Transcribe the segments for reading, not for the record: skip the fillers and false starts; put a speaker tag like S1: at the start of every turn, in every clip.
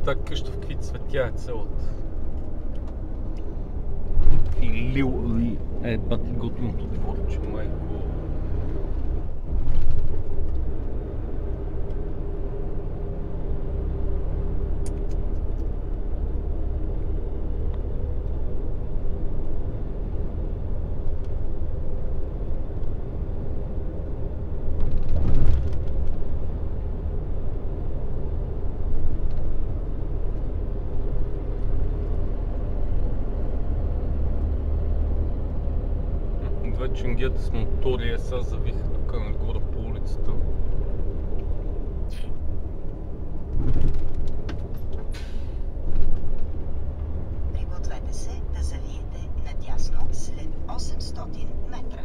S1: тази къща в какви цветя е цялата. И бати готиното дворче, майко. Две ченгета с мотори сега завиха тук нагоре по улицата.
S2: Пригответе се да завиете надясно след 800 метра.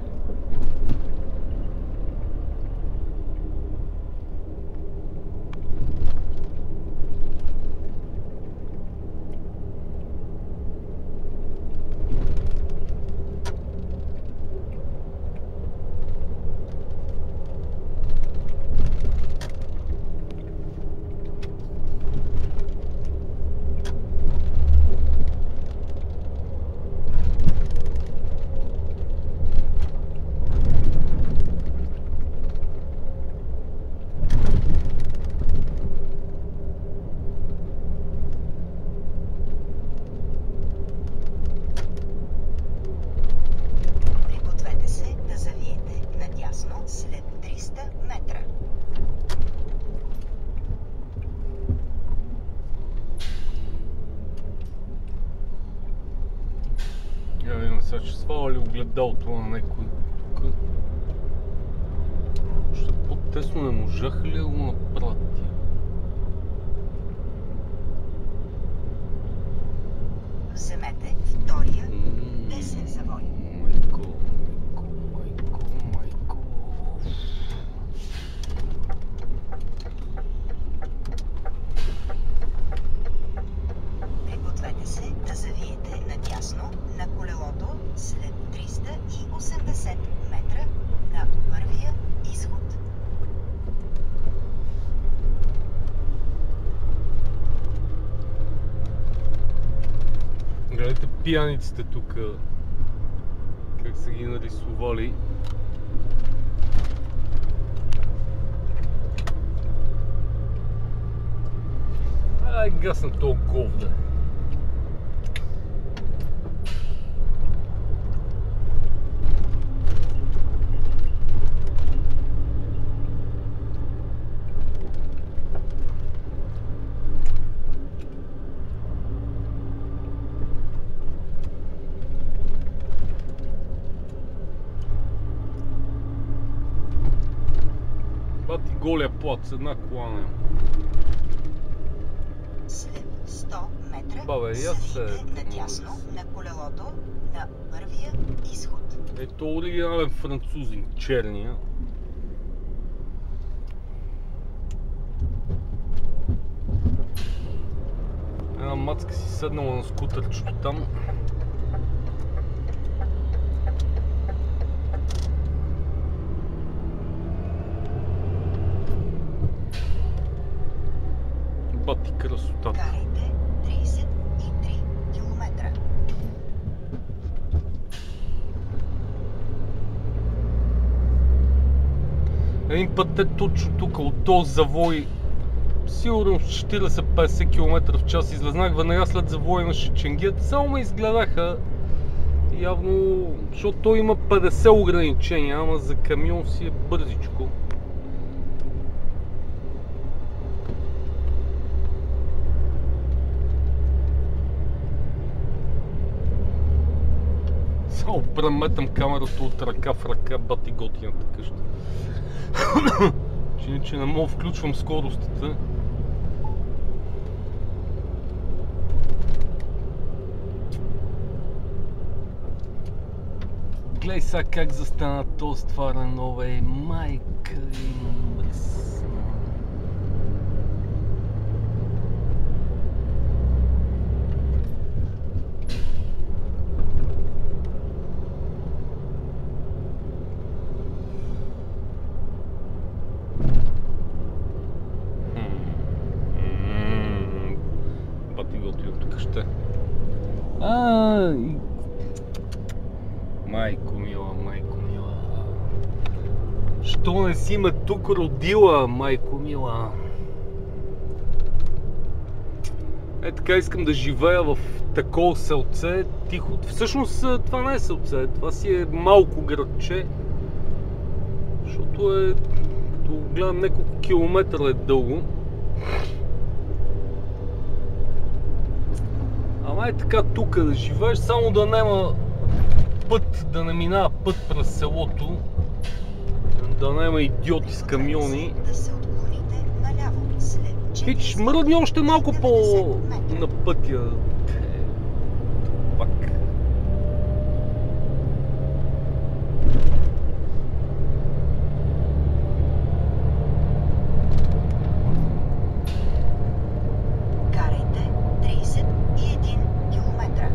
S1: Я видим сега, че сваля ли огледалото на някой тук. Още по-тесно не можаха ли да го направят тия?
S2: Вземете втория десен завой.
S1: Майко.
S2: Пригответе се да завиете надясно на колелото след 380 метра на първия изход.
S1: Гледайте пияниците тук, как са ги нарисували. Ай, гасна този говда. Бати голия плат с една кола няма.
S2: След 100 метра
S1: Бабе,
S2: завийте надясно на колелото на първия изход.
S1: Ето оригинален французин, черния. Една мацка си седнала на скутърчето там. Бати красотата.
S2: Карайте 33 км.
S1: Един път те точно тук от този завой, сигурно 40-50 км в час излезнах, веднага след завой имаше ченгет, само ме изгледаха явно, защото той има 50 ограничения, ама за камион си е бързичко. Само преметам камерата от ръка в ръка, бати готината къща. Иначе не мога включвам скоростите. Гледай сега как застана този стварен нове, майка им мръсна. готино тук ще. Майко мила, майко мила. Що не си ме тук родила, майко мила? Е, така искам да живея в такова селце, тихо. Всъщност това не е селце, това си е малко градче. Защото е, като гледам, няколко километра е дълго. Ама е така тук да живееш, само да няма път, да не минава път през селото, да няма идиоти с камиони. Пич, мръдни още малко на пътя. Пак.
S2: Карайте 31 км.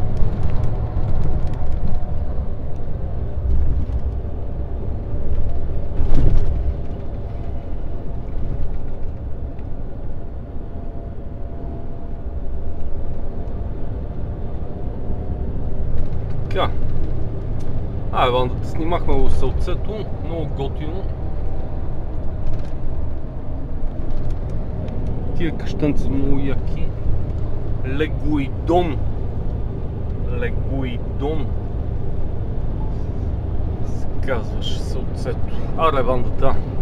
S1: Така. Вандата снимахме в селцето, много готино. Тия къщанци са много яки. Легуидон. Легуидон се казваше селцето. Аре, Вандата.